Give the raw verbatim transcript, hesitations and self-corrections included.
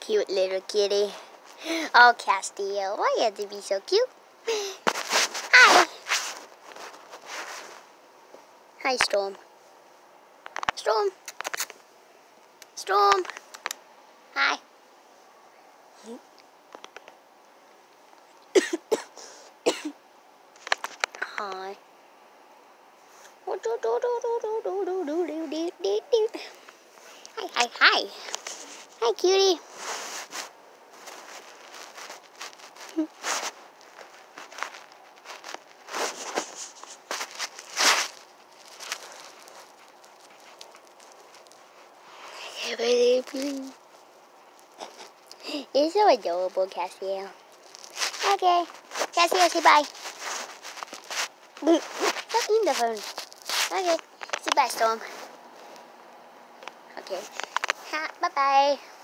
cute little kitty. Oh, Castiel, why you have to be so cute? Hi. Hi, Storm. Storm. Storm. Hi. Hi. Hi, hi, hi. Hi, cutie. You're so adorable, Castiel. Okay. Castiel, say bye. Stop eating the phone. Okay. Say bye, Storm. Okay. Ha, bye-bye.